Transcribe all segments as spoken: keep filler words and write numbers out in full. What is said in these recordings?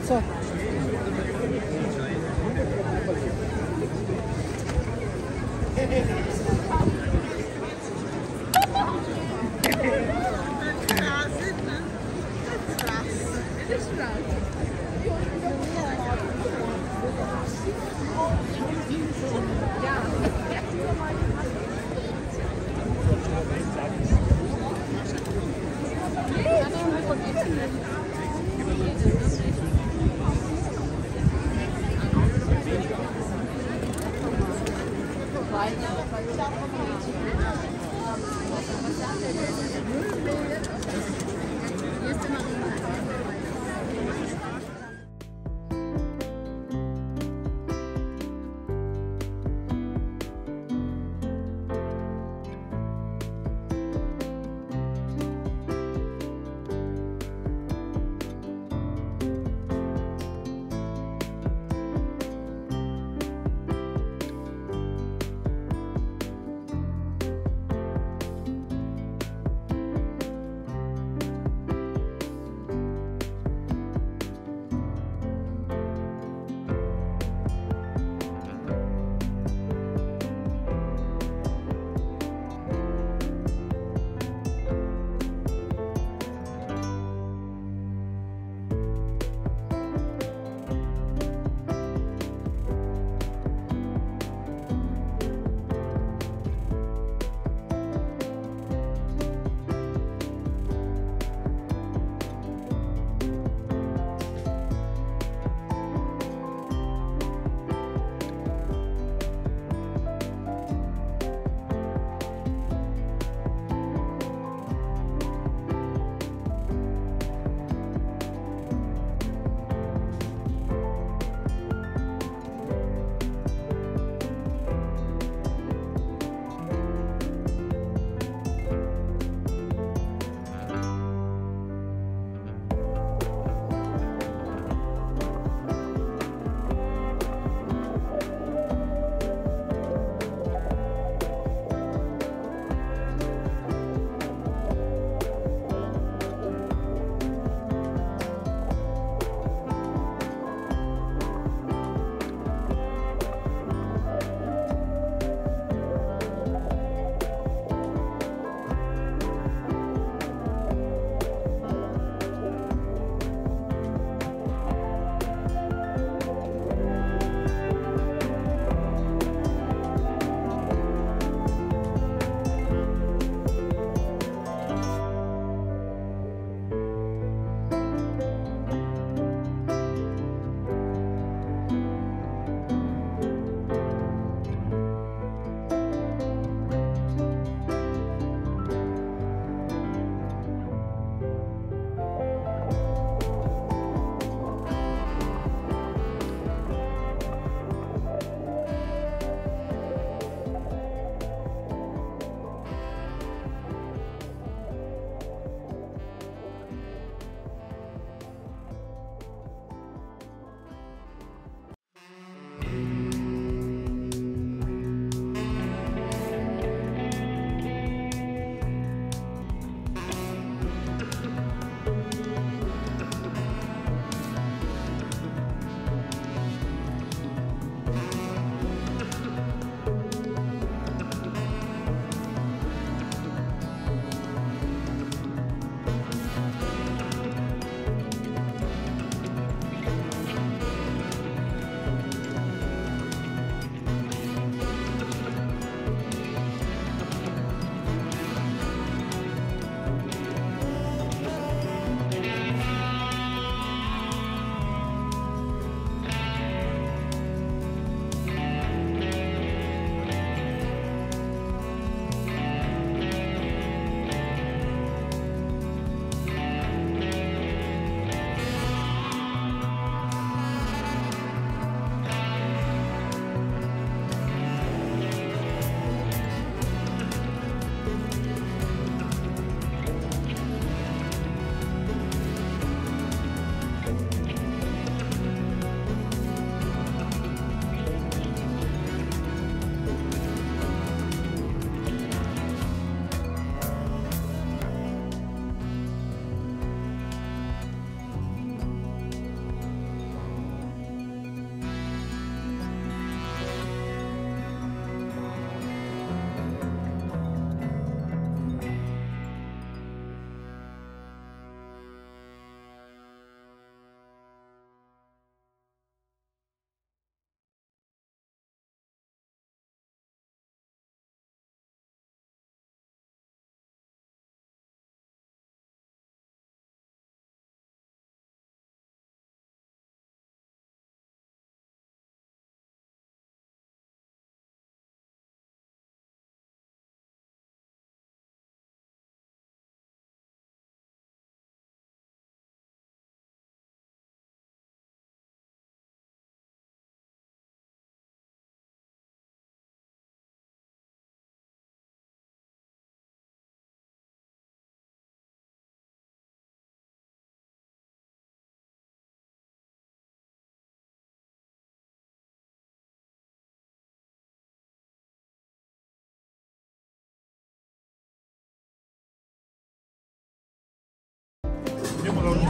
So.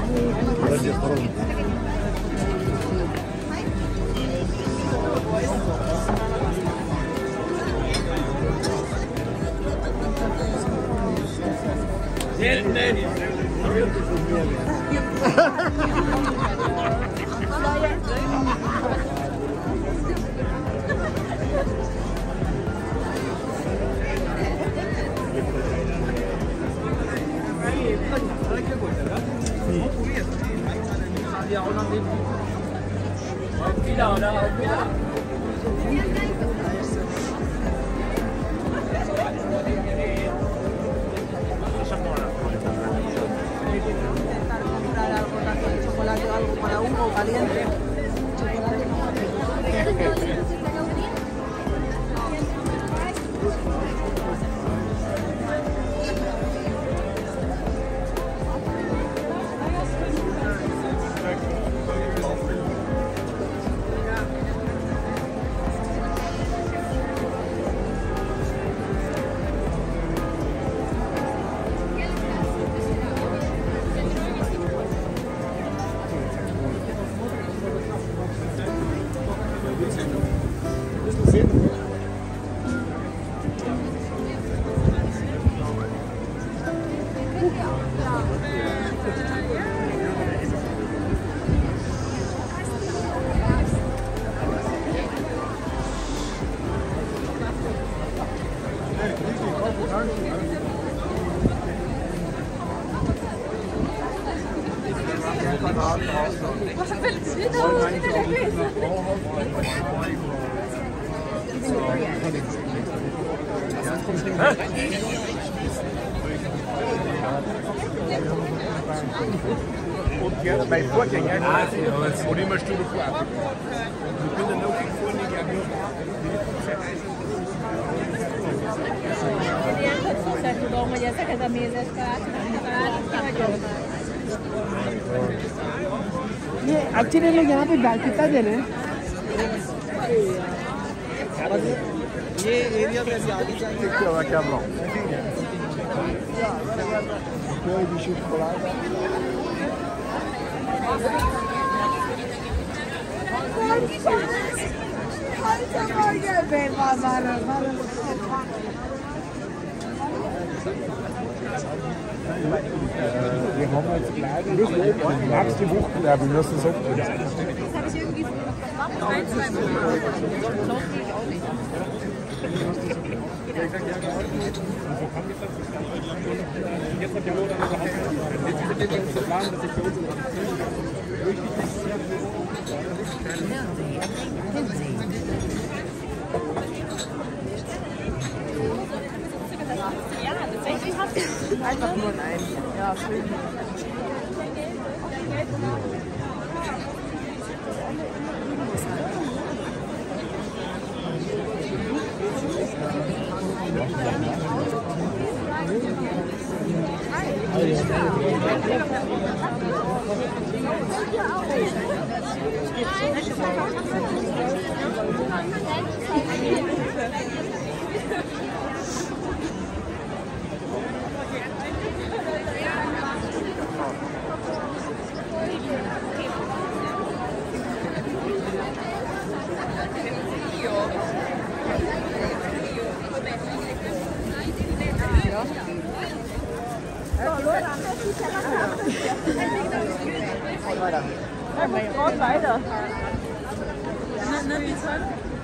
Und mein Vorgänger, und immer Stunde vor. Ich bin dann auch ये actually लोग यहाँ पे बैठ कितना देने ये एरिया में ऐसे आगे जाएंगे क्या हुआ क्या ब्लॉक कोई भी शूट करा Wir haben jetzt leider die nächste Woche, glaube ich, müssen so. Das habe ich irgendwie so ein, zwei Mal. Jetzt hat die Not an der Hand. Jetzt ist der Plan, dass ich für uns Ja, tatsächlich hat sie einfach nur nein. Ja, schön. Weiter. Weiter. Na, na, wie soll?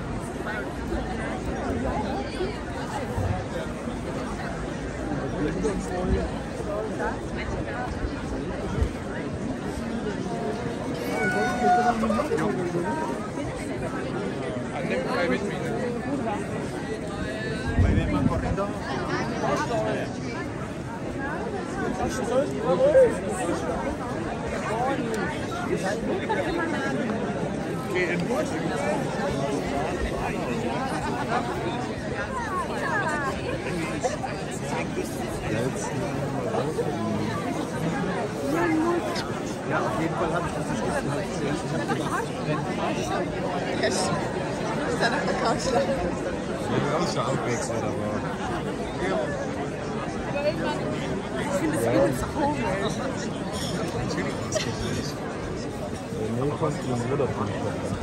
Ja, auf jeden Fall habe ich das Schlüssel halt gesehen. Ich habe den Yes. Ist er nach der Couch lang? Ja, ist schon abwechselnd, aber. Ich finde es übelst komisch. Nee, kommt die im Urlaub nicht.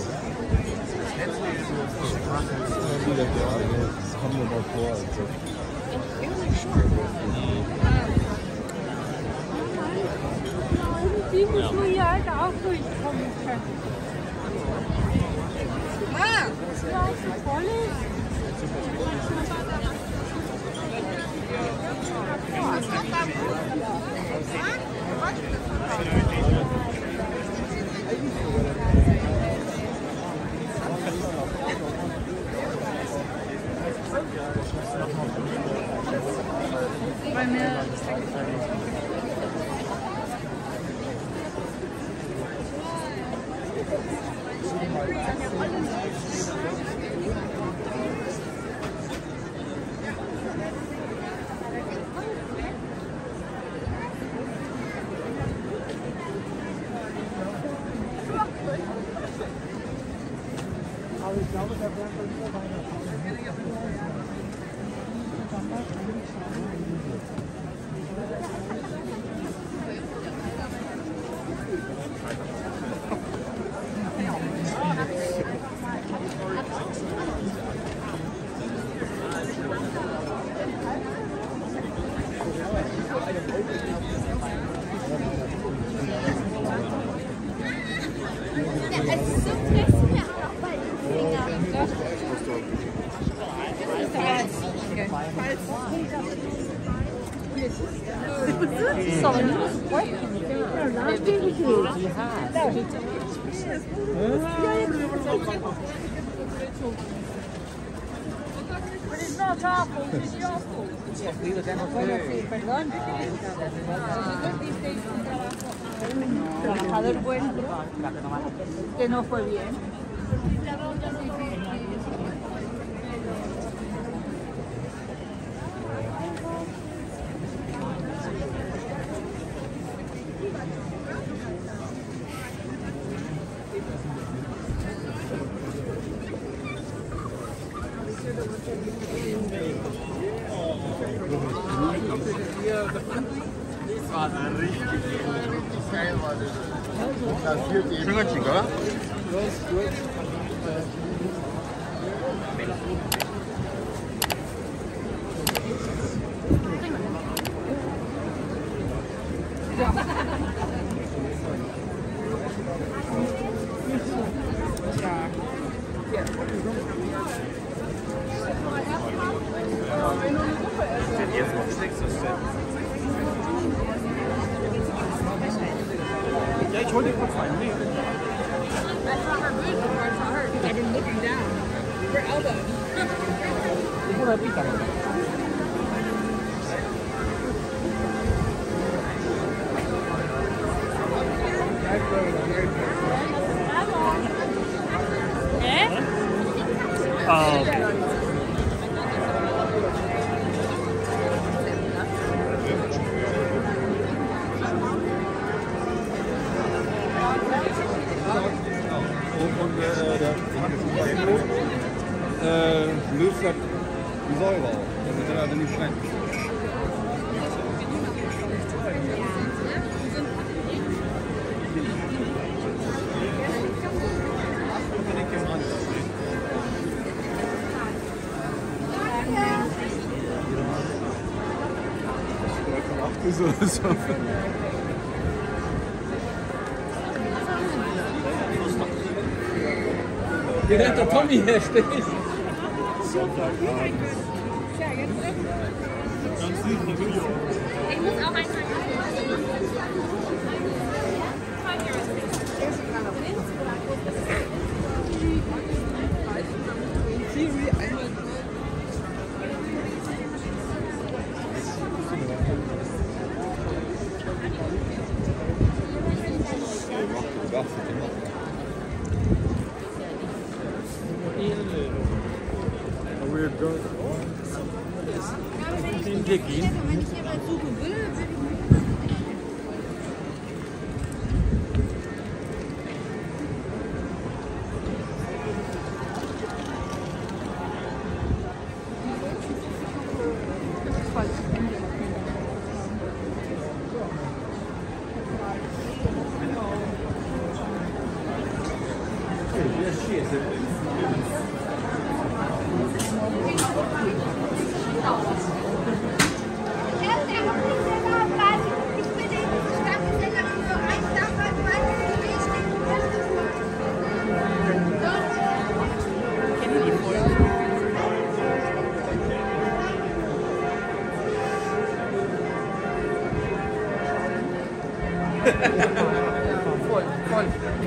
Das kommt mir mal vor. Also. Die muss man ja halt auch durchkommen können. Ah! Ja, so voll ist. Bei mir Aber ich glaube, da werden wir wieder weiter. Trabajador bueno, que no fue bien. Das war eine richtig, richtig geil, war das. Das vierte Fingerchen, oder? Ja, ich hol dir kurz rein. Nee. I saw her boot before I saw her because I've been looking down. Her elbow. Ich hol halt nicht damit. Oh. Und äh, der äh, löst das die Säure auf. Das ist also nicht schlecht. So, so. Hier rennt der Tommy her, steht. Ja, jetzt Ganz lieb, natürlich. ich muss auch einen Weird girl. Den wir gehen. wenn ich hier mal suchen will, würde ich Voll, voll.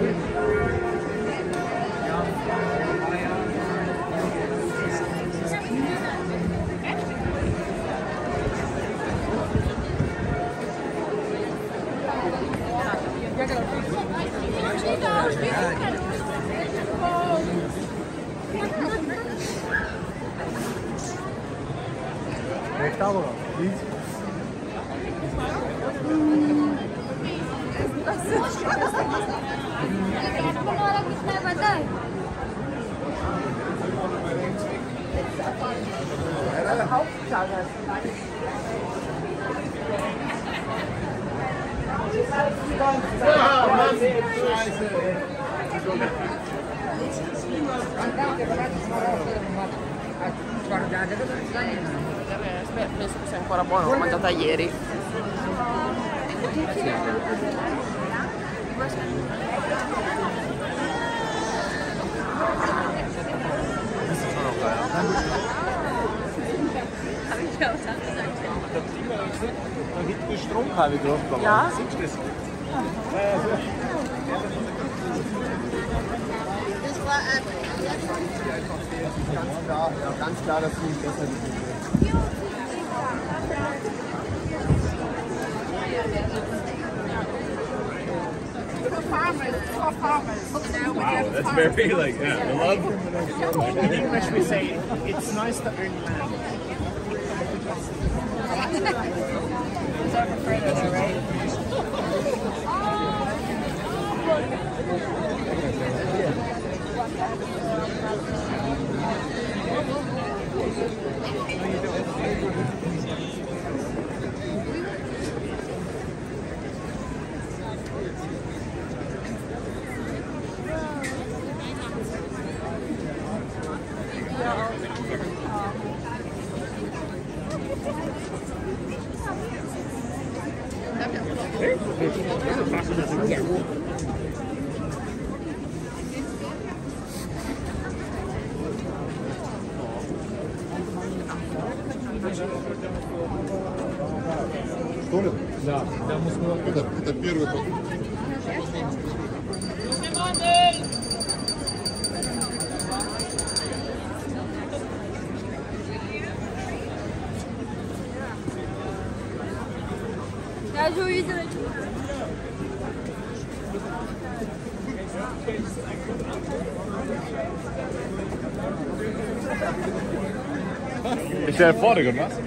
Tavola, please. Penso che sia ancora buono, l'ho mangiata ieri. Da hinten ist Stromkabel drauf. Ja? Siehst du das? Das war ein ganz klar, ja, ganz klar, dass du besser bist. Wow, that's very like, yeah, I love. In English we say, it's nice to earn land. Что ли? Да, да, мы снова. Это, это первый ход. Я же увидела. Ich stelle vor, Digga, was?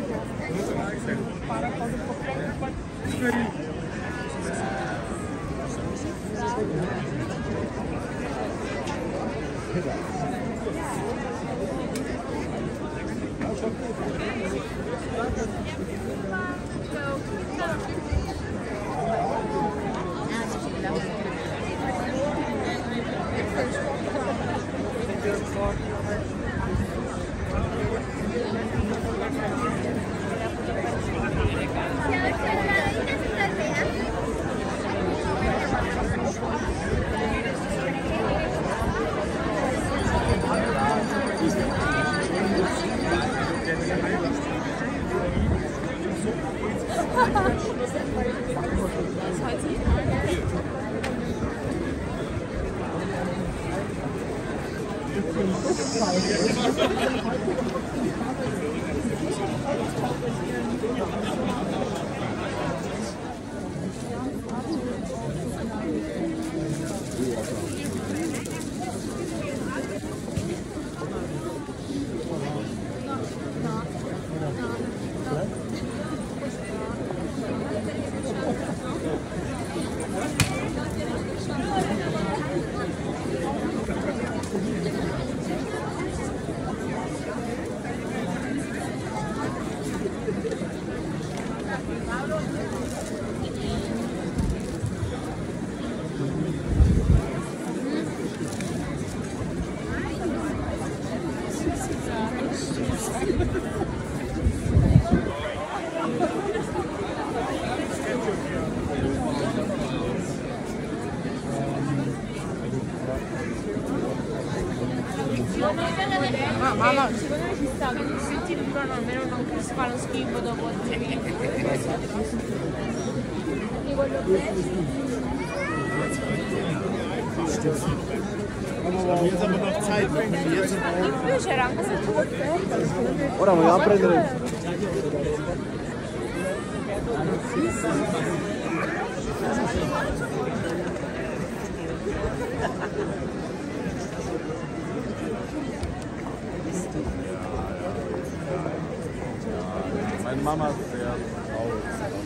Ma mamma, secondo me ci sta, quindi se ti durano almeno non così. fanno schifo dopo due minuti. Jetzt aber noch Zeit. Jetzt Io c'era anche se tu Ora vogliamo prendere. Meine Mama ist sehr traurig.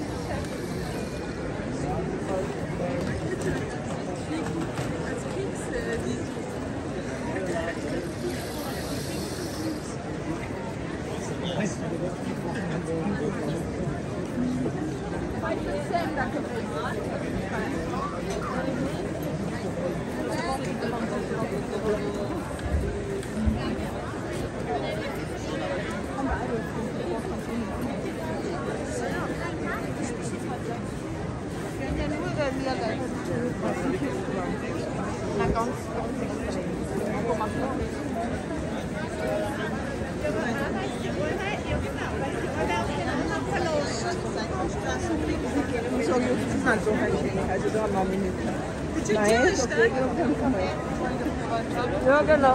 Ja, genau.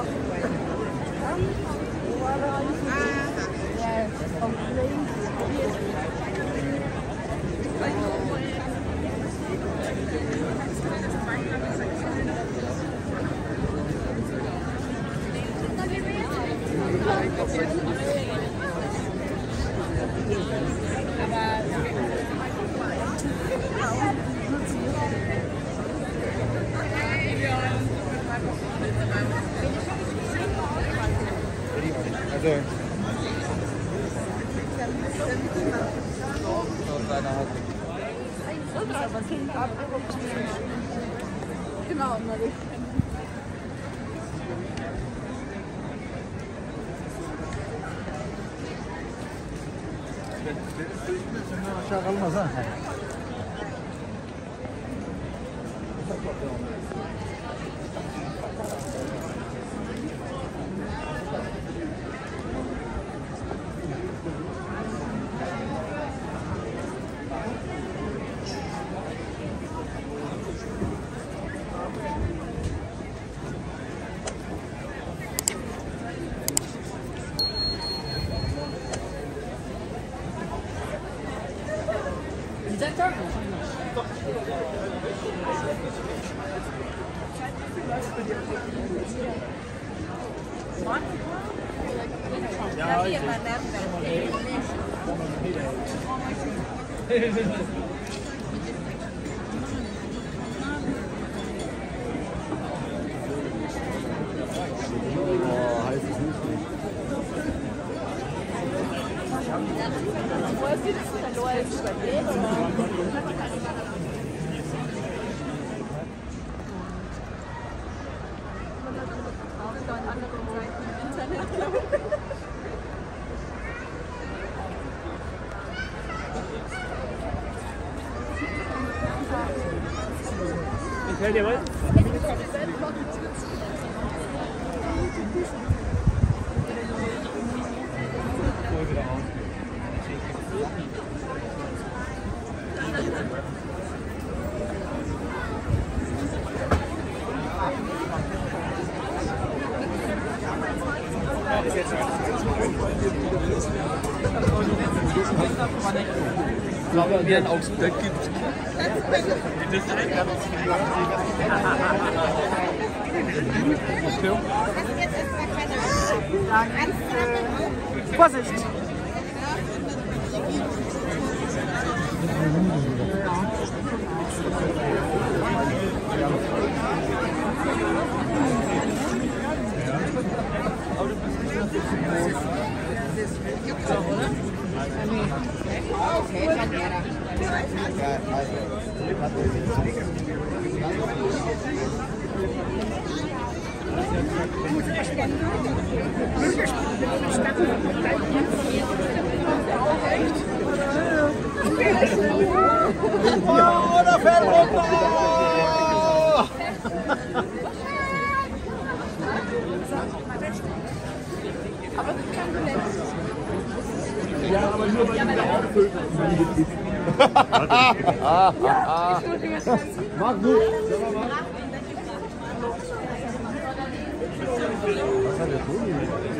Also. Genau, Marie. شغل مزاح Gefällt dir was? Ich glaube, wie ein Augsburg gibt. Das ist ein ganz Vorsicht! Oh, da fällt runter! Aber das kann du nicht. Ja, aber Mach du! Was hat der Tobi?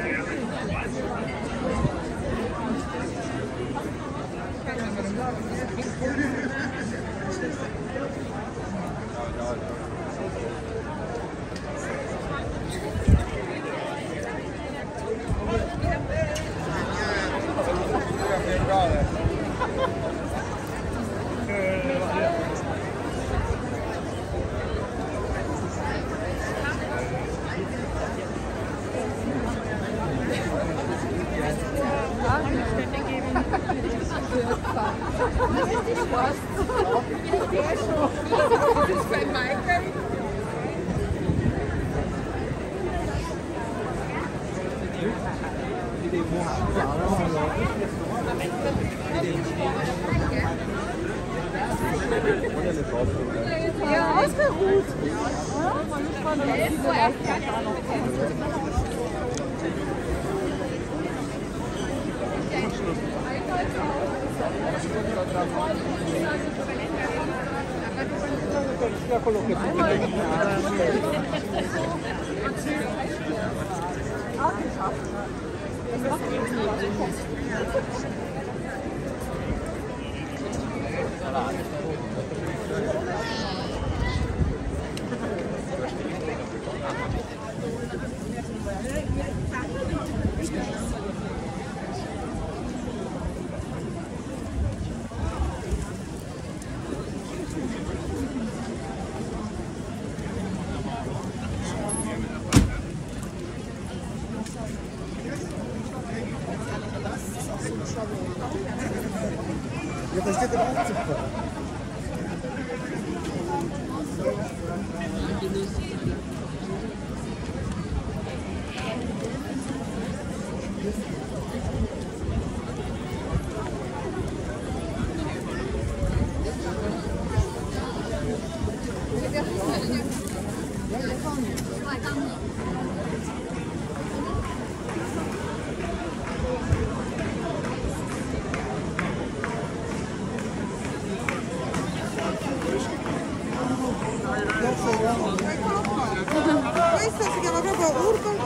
Ja, ausgeruht. Ja, da steht der Aufzug. Questa si chiama proprio Urban.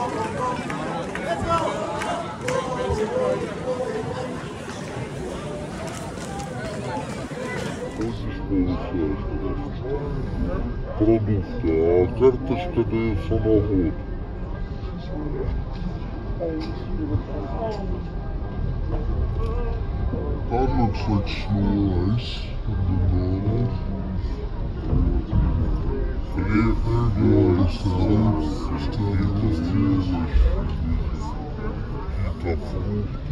Продукты, а карточка дается на год. That looks like snow ice and bananas. Forget her guys, so stay with you. Eat the food.